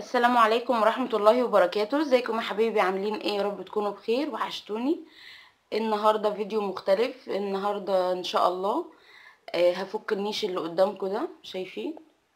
السلام عليكم ورحمة الله وبركاته. ازيكم يا حبايبي؟ عاملين ايه؟ يا رب تكونوا بخير، وحشتوني. النهاردة فيديو مختلف. النهاردة ان شاء الله هفك النيش اللي قدامكم ده، شايفين؟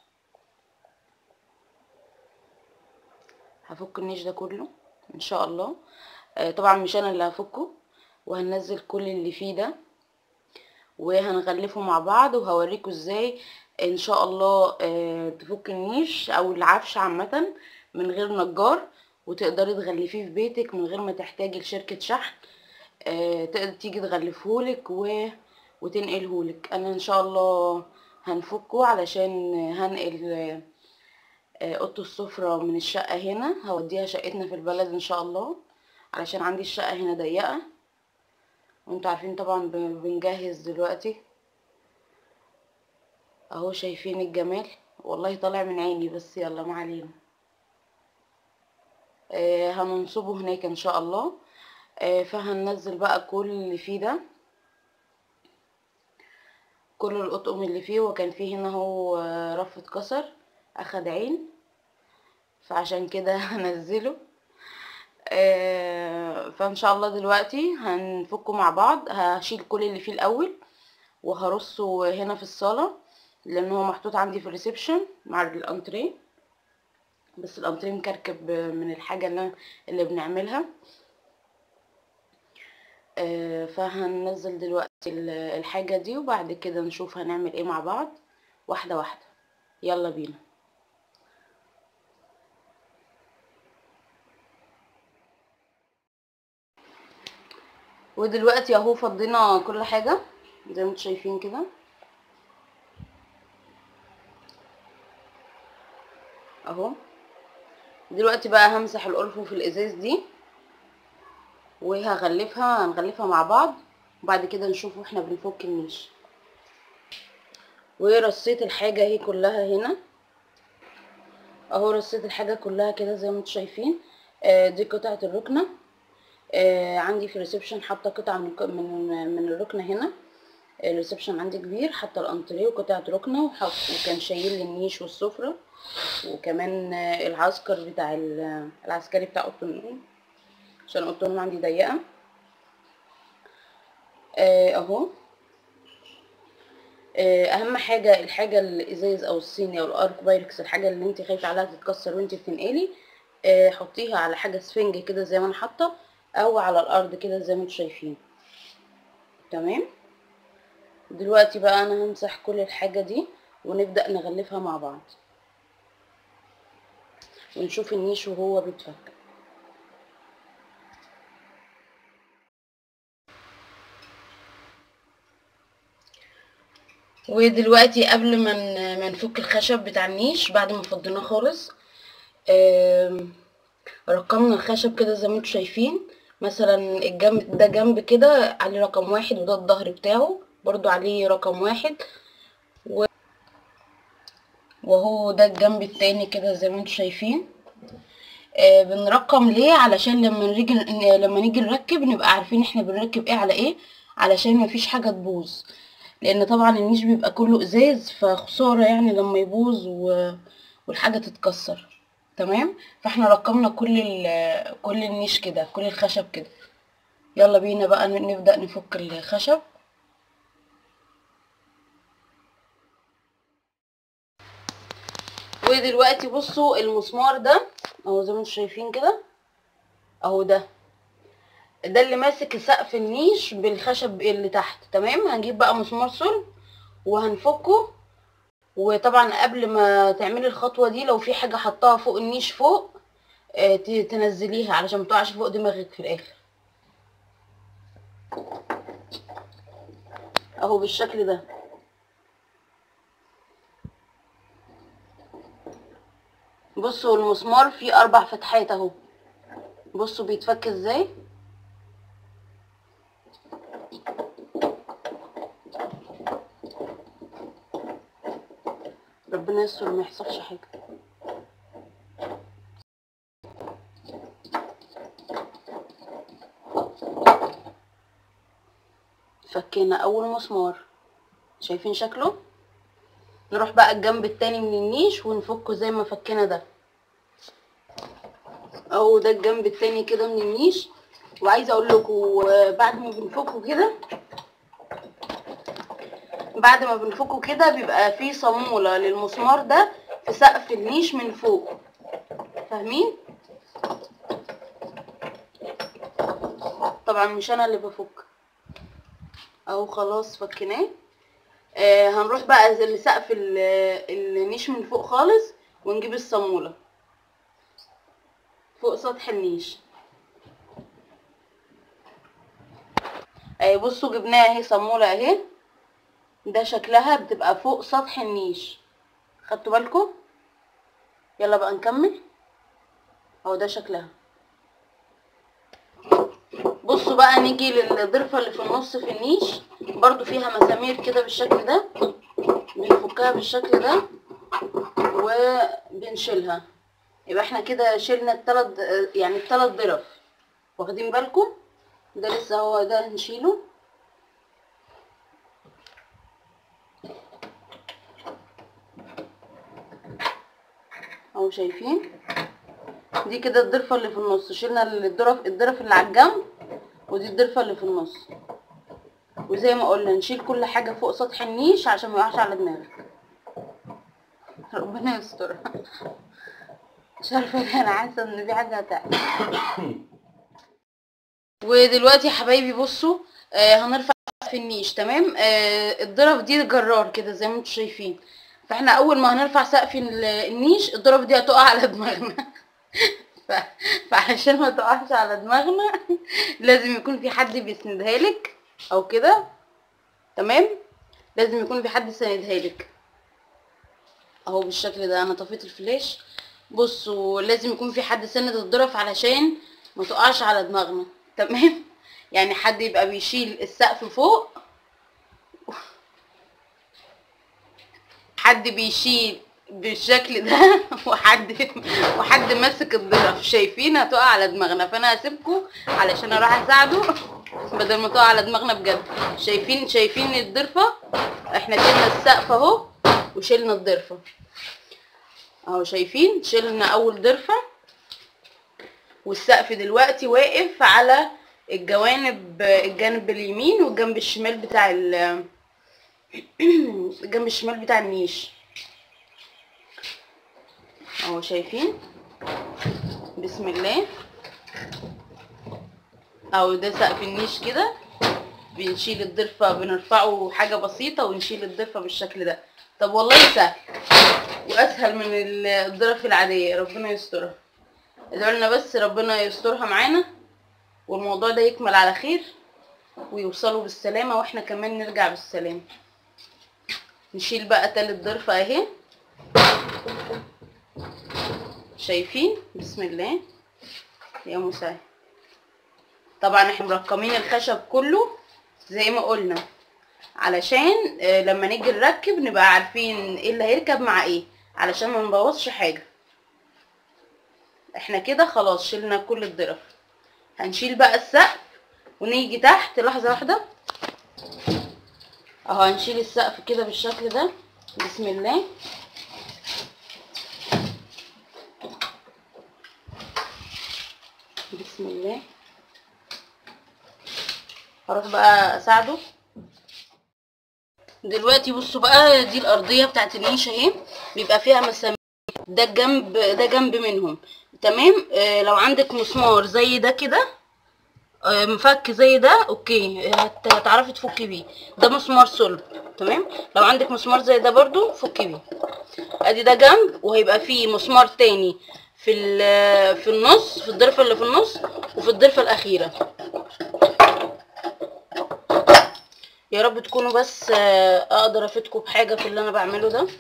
هفك النيش ده كله ان شاء الله. طبعا مش انا اللي هفكه، وهننزل كل اللي فيه ده وهنغلفه مع بعض، وهوريكم ازاي ان شاء الله تفك النيش او العفش عامه من غير نجار، وتقدري تغلفيه في بيتك من غير ما تحتاجي لشركه شحن. تقدر تيجي تغلفهولك وتنقلهولك. انا ان شاء الله هنفكه علشان هنقل اوضه السفره من الشقه هنا، هوديها شقتنا في البلد ان شاء الله، علشان عندي الشقه هنا ضيقه، وانتوا عارفين طبعا بنجهز دلوقتي اهو. شايفين الجمال؟ والله طالع من عيني، بس يلا ما علينا. هننصبه هناك ان شاء الله. فهننزل بقى كل اللي فيه ده، كل القطقم اللي فيه. وكان فيه هنا هو رف اتكسر اخد عين، فعشان كده هنزله. فان شاء الله دلوقتي هنفكه مع بعض. هشيل كل اللي فيه الاول وهرصه هنا في الصاله، لان هو محطوط عندي في الريسبشن مع الانتريه، بس الانتريه مكركب من الحاجه اللي بنعملها. فهننزل دلوقتي الحاجه دي، وبعد كده نشوف هنعمل ايه مع بعض واحده واحده. يلا بينا. ودلوقتي اهو فضينا كل حاجه زي ما انتم شايفين كده اهو. دلوقتي بقى همسح الارفف الازاز دي هنغلفها مع بعض، وبعد كده نشوف واحنا بنفك النيش. ورصيت الحاجه اهي كلها هنا اهو. رصيت الحاجه كلها كده زي ما انتم شايفين. دي قطعه الركنه. عندي في الريسبشن حاطه قطعه من الركنه هنا. الريسبشن عندي كبير، حاطه الانتريه وقطعه ركنه، وكان شايل لي النيش والسفره، وكمان العسكر بتاع العسكري بتاع اوضه النوم، عشان اوضه النوم عندي ضيقه اهو. اهم حاجه الحاجه الازاز او الصيني او الارك بايركس، الحاجه اللي انت خايفه عليها تتكسر وانت بتنقلي، حطيها على حاجه سفنج كده زي ما انا حاطه، او على الارض كده زي ما انتم شايفين. تمام. دلوقتي بقى انا همسح كل الحاجه دي ونبدا نغلفها مع بعض، ونشوف النيش وهو بيتفك. ودلوقتي قبل ما نفك الخشب بتاع النيش بعد ما فضيناه خالص، رقمنا الخشب كده زي ما انتم شايفين. مثلا الجنب ده جنب كده عليه رقم 1، وده الظهر بتاعه برضو عليه رقم 1، وهو ده الجنب التاني كده زي ما انتم شايفين. بنرقم ليه؟ علشان لما نيجي نركب نبقى عارفين احنا بنركب ايه على ايه، علشان مفيش حاجة تبوظ، لان طبعا النيش بيبقى كله ازاز، فخسارة يعني لما يبوظ والحاجة تتكسر. تمام. فاحنا رقمنا كل النيش كده، كل الخشب كده. يلا بينا بقى نبدأ نفك الخشب. ودلوقتي بصوا المسمار ده اهو زي ما انتم شايفين كده اهو. ده اللي ماسك سقف النيش بالخشب اللي تحت. تمام. هنجيب بقى مسمار صلب وهنفكه. وطبعا قبل ما تعملي الخطوه دي، لو في حاجه حطاها فوق النيش فوق تنزليها علشان ما تقعش فوق دماغك في الاخر اهو بالشكل ده. بصوا المسمار فيه 4 فتحات اهو. بصوا بيتفك ازاي. ربنا يستر ما يحصلش حاجه. فكينا اول مسمار، شايفين شكله. نروح بقى الجنب التاني من النيش ونفكه زي ما فكينا ده. اهو ده الجنب التاني كده من النيش. وعايزه اقول لكم بعد ما بنفكه كده، بيبقى فيه صاموله للمسمار ده في سقف النيش من فوق، فاهمين؟ طبعا مش انا اللي بفك. اهو خلاص فكيناه. هنروح بقى لسقف النيش من فوق خالص، ونجيب الصاموله فوق سطح النيش. بصوا جبناها اهي، صاموله اهي، ده شكلها بتبقى فوق سطح النيش، خدتوا بالكم؟ يلا بقى نكمل. اهو ده شكلها. بصوا بقى نيجي للضرفه اللي في النص في النيش، برضو فيها مسامير كده بالشكل ده، بنفكها بالشكل ده وبنشيلها. يبقى احنا كده شيلنا الثلاث ضرف، واخدين بالكم؟ ده لسه هو ده هنشيله. اهو شايفين؟ دي كده الضرفه اللي في النص، شيلنا الضرف اللي على الجنب، ودي الضرفه اللي في النص. وزي ما قلنا نشيل كل حاجه فوق سطح النيش عشان ما يقعش على دماغك. ربنا يستر. مش عارفه ليه انا حاسه ان في حاجه هتحصل. ودلوقتي يا حبايبي بصوا، هنرفع في النيش. تمام. الضرف دي جرار كده زي ما انتم شايفين، فاحنا اول ما هنرفع سقف النيش الضرف دي هتقع على دماغنا. فعشان ما تقعش على دماغنا لازم يكون في حد بيسندها لك او كده. تمام، لازم يكون في حد ساندها لك. اهو بالشكل ده. انا طفيت الفلاش. بصوا لازم يكون في حد سند الضرف علشان ما تقعش على دماغنا. تمام، يعني حد يبقى بيشيل السقف فوق، حد بيشيل بالشكل ده وحد ماسك الضرف. شايفين؟ هتقع على دماغنا، فانا هسيبكم علشان اروح اساعده بدل ما تقع على دماغنا بجد. شايفين الضرفه؟ احنا شيلنا السقف اهو وشيلنا الضرفه اهو. شايفين؟ شيلنا اول ضرفه، والسقف دلوقتي واقف على الجانب اليمين والجنب الشمال بتاع الجنب الشمال بتاع النيش اهو. شايفين؟ بسم الله. اهو ده سقف النيش كده. بنشيل الضرفه، بنرفعه حاجه بسيطه ونشيل الضرفه بالشكل ده. طب والله سهل واسهل من الضرف العاديه. ربنا يسترها. ادعوا لنا بس ربنا يسترها معانا والموضوع ده يكمل على خير ويوصلوا بالسلامه واحنا كمان نرجع بالسلامه. نشيل بقى تالت ضرفه اهي. شايفين؟ بسم الله يا مسهل. طبعا احنا مرقمين الخشب كله زي ما قلنا علشان لما نيجي نركب نبقى عارفين ايه اللي هيركب مع ايه، علشان ما نبوظش حاجه. احنا كده خلاص شلنا كل الضرف. هنشيل بقى السقف ونيجي تحت. لحظه واحده اهو. هنشيل السقف كده بالشكل ده. بسم الله. بسم الله. هروح بقى اساعده دلوقتي. بصوا بقى، دي الارضيه بتاعت النيش اهي، بيبقى فيها مسامير. ده جنب منهم. تمام. لو عندك مسمار زي ده كده، مفك زي ده، اوكي، هتعرفي تفكي بيه. ده مسمار صلب. تمام. لو عندك مسمار زي ده برضو فكي بيه. ادي ده جنب، وهيبقى فيه مسمار تاني في النص، في الضرفه اللي في النص وفي الضرفه الاخيره. يا رب تكونوا بس اقدر افيدكم بحاجه في اللي انا بعمله ده.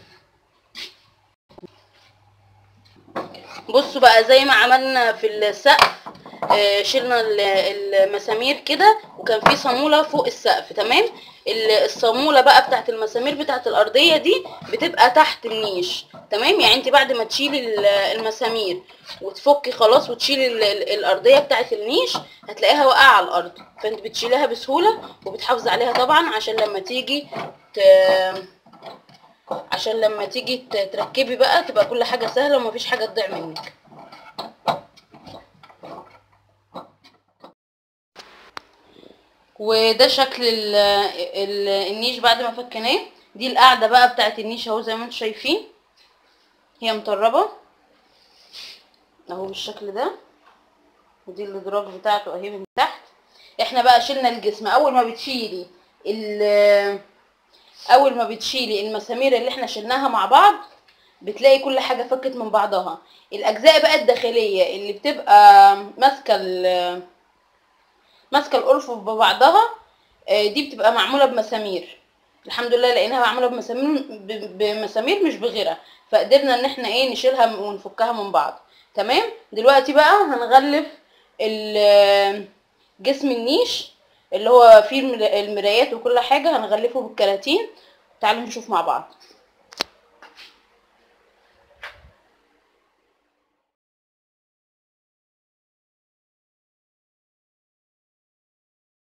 بصوا بقى زي ما عملنا في السقف، شلنا المسامير كده وكان في صاموله فوق السقف. تمام. الصاموله بقى بتاعت المسامير بتاعت الارضيه دي بتبقى تحت النيش. تمام. يعني انت بعد ما تشيلي المسامير وتفكي خلاص وتشيلي الارضيه بتاعت النيش هتلاقيها واقعه على الارض، فانت بتشيلها بسهوله وبتحافظي عليها طبعا عشان لما تيجي تركبي بقى تبقى كل حاجه سهله ومفيش حاجه تضيع منك. وده شكل النيش بعد ما فكناه. دي القاعده بقى بتاعت النيش اهو زي ما انتم شايفين، هي مطربه اهو بالشكل ده، ودي الادراج بتاعته اهي من تحت. احنا بقى شلنا الجسم. اول ما بتشيلي المسامير اللي احنا شلناها مع بعض بتلاقي كل حاجه فكت من بعضها. الاجزاء بقى الداخليه اللي بتبقى ماسكه القرف ببعضها، دي بتبقى معموله بمسامير. الحمد لله لقيناها معموله بمسامير مش بغيرها، فقدرنا ان احنا نشيلها ونفكها من بعض. تمام. دلوقتي بقى هنغلف جسم النيش اللي هو فيه المرايات وكل حاجه، هنغلفه بالكراتين. تعالوا نشوف مع بعض.